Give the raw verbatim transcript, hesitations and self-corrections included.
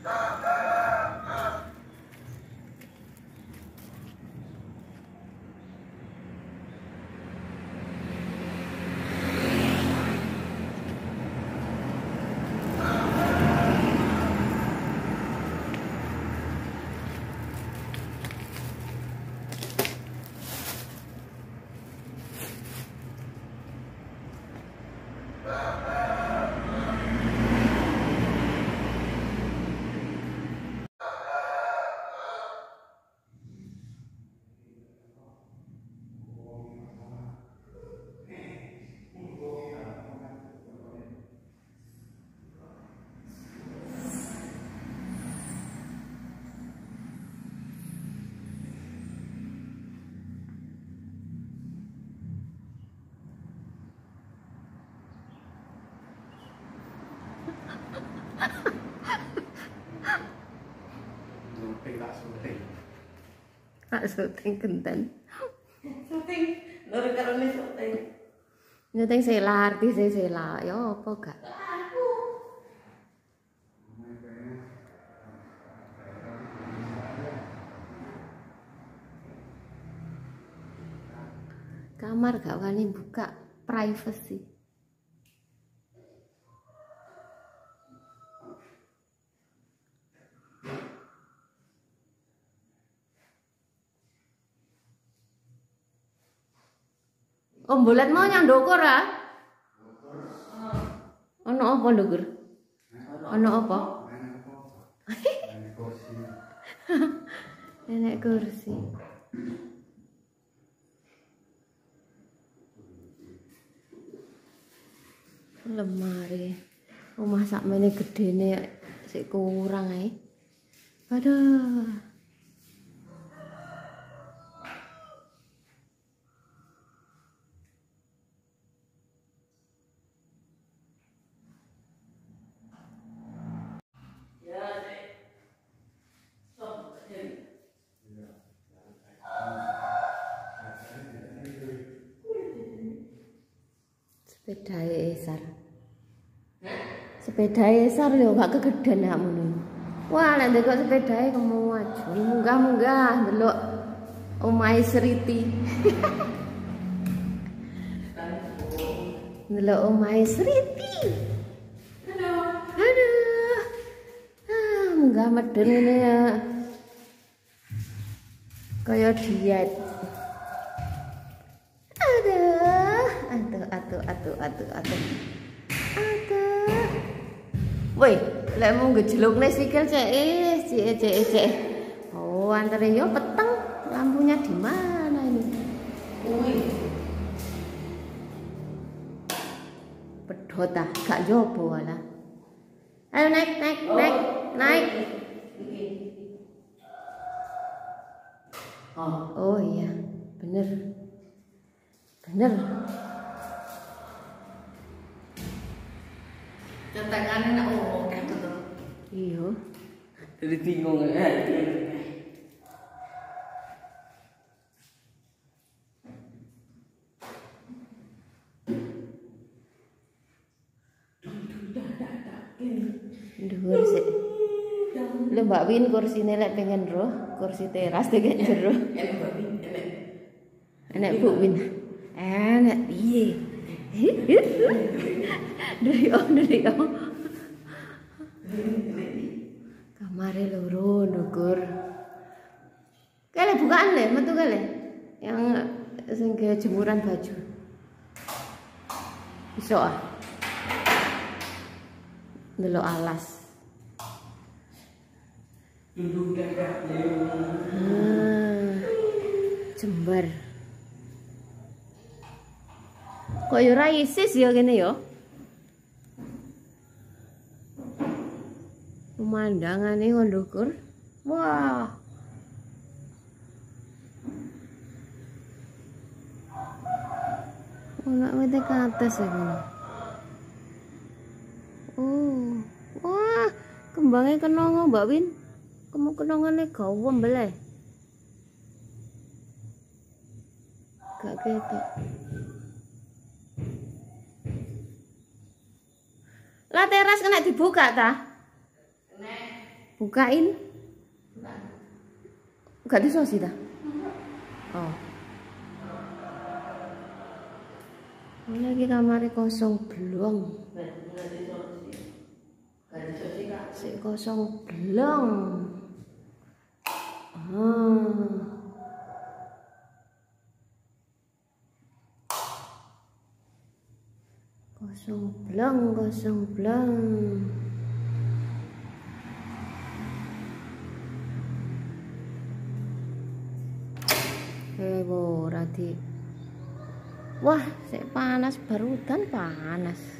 Tak syuting genten. Syuting, lur karone syuting. Syuting sela artis sela, ya apa gak? Aku. Kamar gak wani buka privacy. Om bulat mau yang ndukur ah? Ono apa ndukur? Ono apa? Nenek kursi. Lemari. Omah sakmene gedene sik kurang ae. Aduh. Sepeda esar. Sepeda esar yo gak kegedean akmu. Wah, nek ndek sepedae kamu maju. Munggah-munggah ndelok omahe Sriti. Ndelok omahe Sriti. Aduh. Aduh. Ah, munggah medun ini ya. Kayak diet. Aduh, aduh, aduh, aduh, aduh, aduh. Aduh. Woi, lek mau ngejelukne sikil cek, cek, cek, cek. Oh, antara yo peteng. Lampunya di mana ini? Woi. Pedhot ah, gak jopo walah. Ayo naik, naik, naik, naik. Oh, oh iya, bener. Bener. Centengane nak ngomong kan betul. Iya. Jadi bingung ya. Dhuwur sik. Lho Mbak Win kursine lek pengen roh, kursi teras tegak jero. Enak Mbak Win, enak. Enak Bu Win. Enak piye? Dari om, dari om. Kamare loro ndukur. Kale bukaan le, metu kale. Yang sing jemuran baju. Iso ah. Ndelok alas. Duduk dadaknya. Hmm. Jembar. Kok yo ra isis ya kene ya. Pemandangane ndukur. Wah. Ono wite ke atas ya kono. Oh. Wah, kembangnya kenongo Mbak Win. Kamu kenongane gawa mbeleh. Gak ketok. Lah teras kena dibuka ta? Kena. Bukain. Gak disosi dah. Oh. Lagi kamarnya kosong belum. Si kosong belum. Ah. Kosong belum, kosong belum. Eh, bo, rati. Wah, sik panas barudan panas.